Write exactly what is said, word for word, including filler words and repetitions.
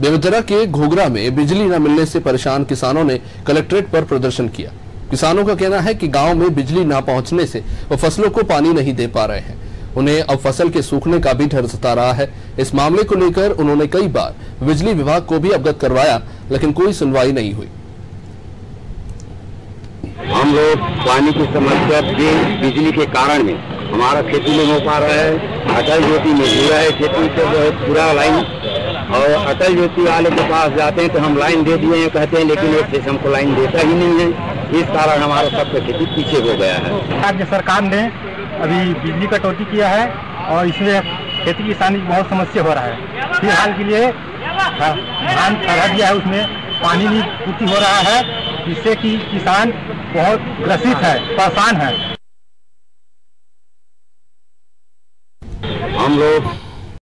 बेमेतरा के घोघरा में बिजली न मिलने से परेशान किसानों ने कलेक्ट्रेट पर प्रदर्शन किया। किसानों का कहना है कि गांव में बिजली न पहुंचने से वो फसलों को पानी नहीं दे पा रहे हैं। उन्हें अब फसल के सूखने का भी डर सता रहा है। इस मामले को लेकर उन्होंने कई बार बिजली विभाग को भी अवगत करवाया, लेकिन कोई सुनवाई नहीं हुई। हम लोग पानी की समस्या बिजली के कारण में हमारा खेती नहीं हो पा रहा है। अटल ज्योति में जुड़ा है खेती से पूरा लाइन, और अटल ज्योति वाले के पास जाते हैं तो हम लाइन दे दिए हैं कहते हैं, लेकिन एक से हमको लाइन देता ही नहीं है। इस कारण हमारा सबका खेती पीछे हो गया है। राज्य सरकार ने अभी बिजली कटौती किया है और इसमें खेती किसानी की बहुत समस्या हो रहा है। फिलहाल के लिए धान खड़ा दिया है, उसमें पानी नहीं पूर्ति हो रहा है, जिससे कि किसान बहुत ग्रसित है, परेशान है। हम लोग